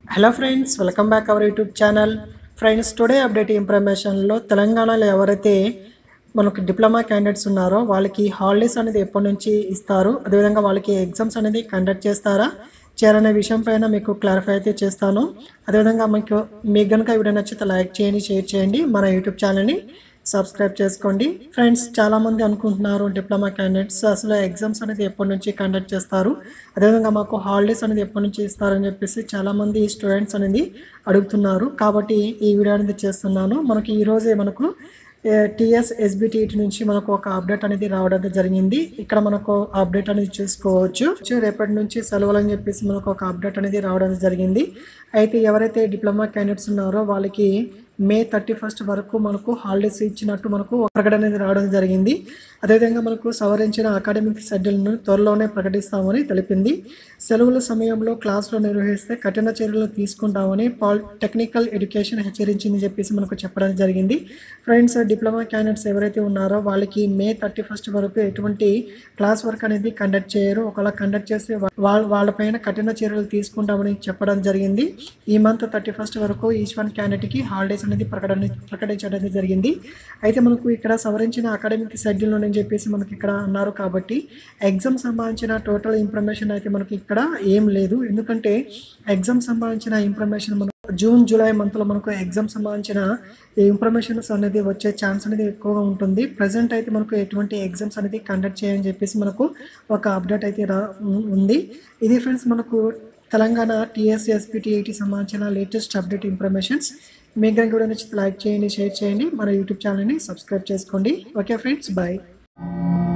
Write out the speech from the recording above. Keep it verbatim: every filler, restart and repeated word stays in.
Hello friends, welcome back our YouTube channel. Friends, today update ఇన్ఫర్మేషన్లో తెలంగాణలో ఎవరైతే మనకు డిప్లొమా క్యాండిడేట్స్ ఉన్నారో వాళ్ళకి హాలిడేస్ అనేది ఎప్పటి నుంచి ఇస్తారు, అదేవిధంగా వాళ్ళకి ఎగ్జామ్స్ అనేది కండక్ట్ చేస్తారా చేయాలనే విషయం పైన మీకు క్లారిఫై అయితే చేస్తాను. అదేవిధంగా మీకు మీకు కనుక వీడియో నచ్చితే లైక్ చేయండి, షేర్ చేయండి, మన యూట్యూబ్ ఛానల్ని సబ్స్క్రైబ్ చేసుకోండి. ఫ్రెండ్స్, చాలామంది అనుకుంటున్నారు డిప్లొమా క్యాండిడేట్స్ అసలు ఎగ్జామ్స్ అనేది ఎప్పటి నుంచి కండక్ట్ చేస్తారు, అదేవిధంగా మాకు హాలిడేస్ అనేది ఎప్పటి నుంచి ఇస్తారని చెప్పేసి చాలామంది స్టూడెంట్స్ అనేది అడుగుతున్నారు. కాబట్టి ఈ వీడియో అనేది చేస్తున్నాను. మనకి ఈరోజే మనకు టీఎస్ ఎస్బిటిఈటి నుంచి మనకు ఒక అప్డేట్ అనేది రావడం జరిగింది. ఇక్కడ మనకు అప్డేట్ అనేది చూసుకోవచ్చు. రేపటి నుంచి సెలవులు అని చెప్పేసి మనకు ఒక అప్డేట్ అనేది రావడం జరిగింది. అయితే ఎవరైతే డిప్లొమా క్యాండిడేట్స్ ఉన్నారో వాళ్ళకి మే థర్టీ ఫస్ట్ వరకు మనకు హాలిడేస్ ఇచ్చినట్టు మనకు ప్రకటన అనేది రావడం జరిగింది. అదేవిధంగా మనకు సవరించిన అకాడమిక్ షెడ్యూల్ను త్వరలోనే ప్రకటిస్తామని తెలిపింది. సెలవుల సమయంలో క్లాసులు నిర్వహిస్తే కఠిన చర్యలు తీసుకుంటామని పాల్ టెక్నికల్ ఎడ్యుకేషన్ హెచ్చరించింది చెప్పేసి మనకు చెప్పడం జరిగింది. ఫ్రెండ్స్, డిప్లొమా క్యాండిడేట్స్ ఎవరైతే ఉన్నారో వాళ్ళకి మే థర్టీ ఫస్ట్ వరకు ఎటువంటి క్లాస్ వర్క్ అనేది కండక్ట్ చేయరు. ఒకవేళ కండక్ట్ చేస్తే వాళ్ళ వాళ్ళపైన కఠిన చర్యలు తీసుకుంటామని చెప్పడం జరిగింది. ఈ మంత్ థర్టీ ఫస్ట్ వరకు ఈచ్ వన్ క్యాండిడేట్కి హాలిడేస్ అనేది ప్రకటన ప్రకటించడం జరిగింది. అయితే మనకు ఇక్కడ సవరించిన అకాడమిక్ షెడ్యూల్ అని చెప్పేసి మనకి ఇక్కడ అన్నారు. కాబట్టి ఎగ్జామ్ సంబంధించిన టోటల్ ఇన్ఫర్మేషన్ అయితే మనకి ఇక్కడ ఏం లేదు. ఎందుకంటే ఎగ్జామ్ సంబంధించిన ఇన్ఫర్మేషన్ మనకు జూన్ జూలై మంత్లో మనకు ఎగ్జామ్ సంబంధించిన ఇన్ఫర్మేషన్స్ అనేది వచ్చే ఛాన్స్ అనేది ఎక్కువగా ఉంటుంది. ప్రజెంట్ అయితే మనకు ఎటువంటి ఎగ్జామ్స్ అనేది కండక్ట్ చేయని చెప్పేసి మనకు ఒక అప్డేట్ అయితే రా ఉంది. ఇది ఫ్రెండ్స్ మనకు తెలంగాణ టీఎస్ ఎస్బిటిఈటి సంబంధించిన లేటెస్ట్ అప్డేట్ ఇన్ఫర్మేషన్స్. మీకు కనుక వీడియో నచ్చితే లైక్ చేయండి, షేర్ చేయండి, మన యూట్యూబ్ ఛానల్ని సబ్స్క్రైబ్ చేసుకోండి. Okay friends, bye.